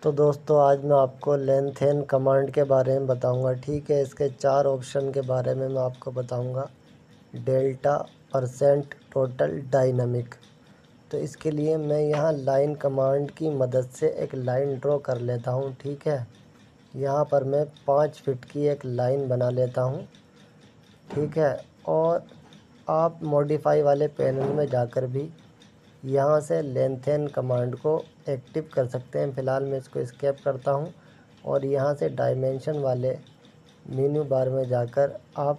तो दोस्तों आज मैं आपको लेंथेन कमांड के बारे में बताऊंगा। ठीक है, इसके 4 ऑप्शन के बारे में मैं आपको बताऊंगा। Delta, percent, total, dynamic. तो इसके लिए मैं यहाँ लाइन कमांड की मदद से एक लाइन ड्रॉ कर लेता हूँ। ठीक है, यहाँ पर मैं 5 फीट की एक लाइन बना लेता हूँ। ठीक है, और आप मॉडिफाई वाले पैनल में जाकर भी यहाँ से लेंथेन कमांड को एक्टिव कर सकते हैं। फ़िलहाल मैं इसको एस्केप करता हूँ और यहाँ से डायमेंशन वाले मेन्यू बार में जाकर आप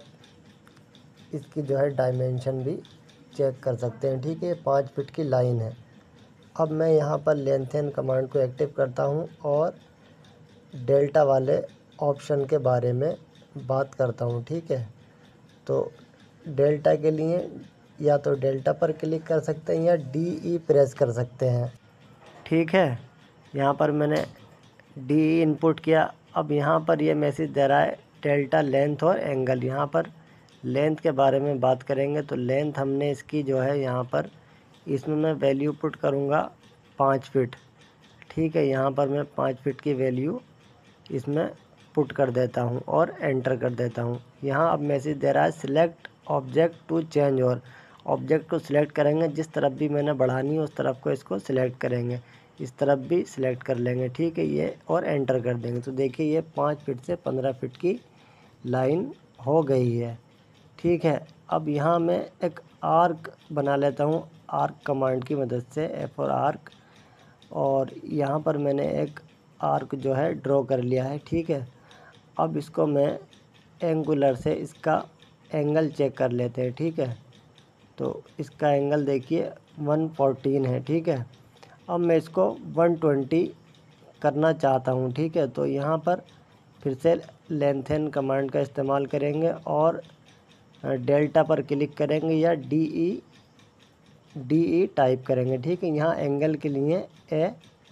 इसकी जो है डायमेंशन भी चेक कर सकते हैं। ठीक है, 5 फीट की लाइन है। अब मैं यहाँ पर लेंथेन कमांड को एक्टिव करता हूँ और डेल्टा वाले ऑप्शन के बारे में बात करता हूँ। ठीक है, तो डेल्टा के लिए या तो डेल्टा पर क्लिक कर सकते हैं या DE प्रेस कर सकते हैं। ठीक है, यहाँ पर मैंने DE इनपुट किया। अब यहाँ पर ये मैसेज दे रहा है डेल्टा लेंथ और एंगल। यहाँ पर लेंथ के बारे में बात करेंगे तो लेंथ हमने इसकी जो है यहाँ पर इसमें मैं वैल्यू पुट करूँगा 5 फीट। ठीक है, यहाँ पर मैं 5 फीट की वैल्यू इसमें पुट कर देता हूँ और एंटर कर देता हूँ। यहाँ अब मैसेज दे रहा है सिलेक्ट ऑब्जेक्ट टू चेंज। और ऑब्जेक्ट को सिलेक्ट करेंगे, जिस तरफ भी मैंने बढ़ानी है उस तरफ को इसको सिलेक्ट करेंगे, इस तरफ भी सिलेक्ट कर लेंगे। ठीक है, ये और एंटर कर देंगे तो देखिए ये 5 फीट से 15 फीट की लाइन हो गई है। ठीक है, अब यहाँ मैं एक आर्क बना लेता हूँ आर्क कमांड की मदद से, F और आर्क। और यहाँ पर मैंने एक आर्क जो है ड्रॉ कर लिया है। ठीक है, अब इसको मैं एंगुलर से इसका एंगल चेक कर लेते हैं। ठीक है, तो इसका एंगल देखिए 114 है। ठीक है, अब मैं इसको 120 करना चाहता हूँ। ठीक है, तो यहाँ पर फिर से लेंथेन कमांड का इस्तेमाल करेंगे और डेल्टा पर क्लिक करेंगे या DE टाइप करेंगे। ठीक है, यहाँ एंगल के लिए A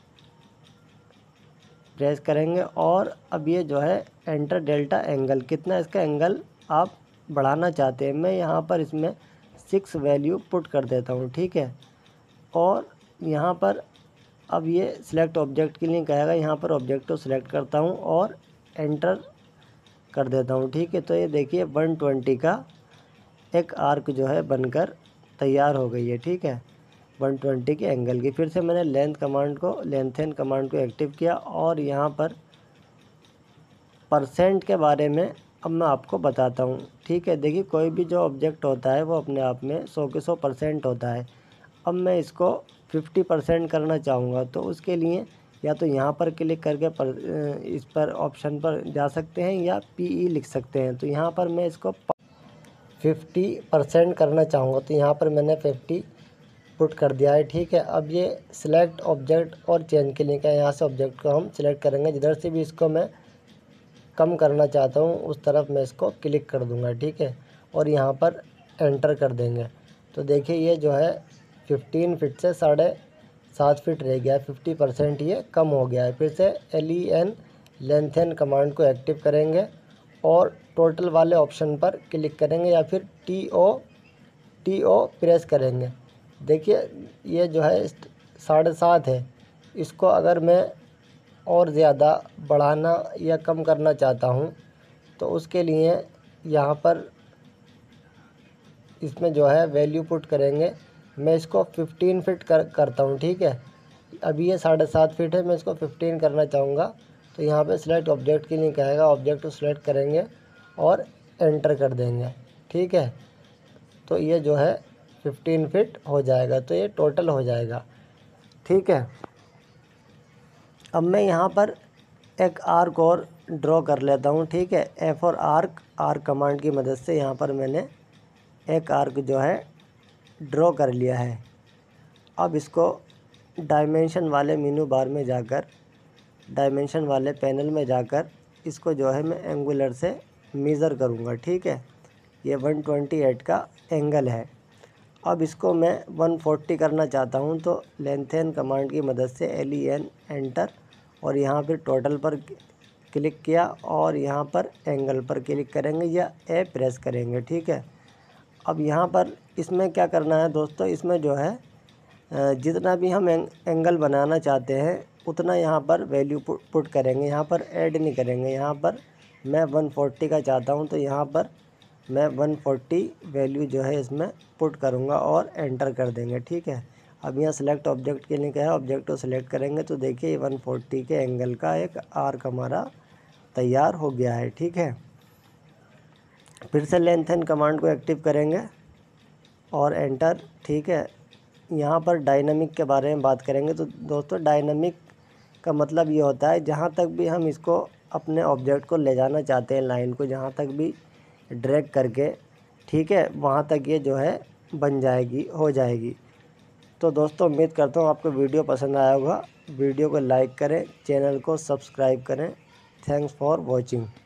प्रेस करेंगे और अब ये जो है एंटर डेल्टा एंगल, कितना इसका एंगल आप बढ़ाना चाहते हैं। मैं यहाँ पर इसमें 6 वैल्यू पुट कर देता हूँ। ठीक है, और यहाँ पर अब ये सिलेक्ट ऑब्जेक्ट के लिए कहेगा, यहाँ पर ऑब्जेक्ट को सिलेक्ट करता हूँ और एंटर कर देता हूँ। ठीक है, तो ये देखिए 120 का एक आर्क जो है बनकर तैयार हो गई है। ठीक है, 120 के एंगल की। फिर से मैंने लेंथेन कमांड को एक्टिव किया और यहाँ पर परसेंट के बारे में अब मैं आपको बताता हूँ। ठीक है, देखिए कोई भी जो ऑब्जेक्ट होता है वो अपने आप में 100 के 100% होता है। अब मैं इसको 50% करना चाहूँगा तो उसके लिए या तो यहाँ पर क्लिक करके इस पर ऑप्शन पर जा सकते हैं या PE लिख सकते हैं। तो यहाँ पर मैं इसको 50% करना चाहूँगा तो यहाँ पर मैंने 50 पुट कर दिया है। ठीक है, अब ये सिलेक्ट ऑब्जेक्ट और चेंज के लिए क्या, यहाँ से ऑब्जेक्ट को हम सिलेक्ट करेंगे, जिधर से भी इसको मैं कम करना चाहता हूँ उस तरफ मैं इसको क्लिक कर दूँगा। ठीक है, और यहाँ पर एंटर कर देंगे तो देखिए ये जो है 15 फीट से 7.5 फीट रह गया है, 50% ये कम हो गया है। फिर से लेंथेन कमांड को एक्टिव करेंगे और टोटल वाले ऑप्शन पर क्लिक करेंगे या फिर TO प्रेस करेंगे। देखिए ये जो है 7.5 है, इसको अगर मैं और ज़्यादा बढ़ाना या कम करना चाहता हूँ तो उसके लिए यहाँ पर इसमें जो है वैल्यू पुट करेंगे। मैं इसको 15 फीट करता हूँ। ठीक है, अभी ये 7.5 फीट है, मैं इसको 15 करना चाहूँगा तो यहाँ पे सिलेक्ट ऑब्जेक्ट के लिए कहेगा, ऑब्जेक्ट को सिलेक्ट करेंगे और एंटर कर देंगे। ठीक है, तो ये जो है 15 फीट हो जाएगा, तो ये टोटल हो जाएगा। ठीक है, अब मैं यहाँ पर एक आर्क और ड्रॉ कर लेता हूँ। ठीक है, F और आर्क कमांड की मदद से यहाँ पर मैंने एक आर्क जो है ड्रॉ कर लिया है। अब इसको डायमेंशन वाले मेनू बार में जाकर, डायमेंशन वाले पैनल में जाकर इसको जो है मैं एंगुलर से मेज़र करूँगा। ठीक है, ये 128 का एंगल है। अब इसको मैं 140 करना चाहता हूँ तो लेंथेन कमांड की मदद से LEN एंटर और यहाँ पर टोटल पर क्लिक किया और यहाँ पर एंगल पर क्लिक करेंगे या A प्रेस करेंगे। ठीक है, अब यहाँ पर इसमें क्या करना है दोस्तों, इसमें जो है जितना भी हम एंगल बनाना चाहते हैं उतना यहाँ पर वैल्यू पुट करेंगे, यहाँ पर ऐड नहीं करेंगे। यहाँ पर मैं 140 का चाहता हूँ तो यहाँ पर मैं 140 वैल्यू जो है इसमें पुट करूँगा और एंटर कर देंगे। ठीक है, अब यहाँ सेलेक्ट ऑब्जेक्ट के लिए क्या है, ऑब्जेक्ट को सिलेक्ट करेंगे तो देखिए 140 के एंगल का एक आर्क हमारा तैयार हो गया है। ठीक है, फिर से लेंथेन कमांड को एक्टिव करेंगे और एंटर। ठीक है, यहाँ पर डायनामिक के बारे में बात करेंगे। तो दोस्तों डायनामिक का मतलब ये होता है जहाँ तक भी हम इसको अपने ऑब्जेक्ट को ले जाना चाहते हैं, लाइन को जहाँ तक भी ड्रैग करके, ठीक है, वहाँ तक ये जो है बन जाएगी, हो जाएगी। तो दोस्तों उम्मीद करता हूँ आपको वीडियो पसंद आया होगा। वीडियो को लाइक करें, चैनल को सब्सक्राइब करें। Thanks for watching.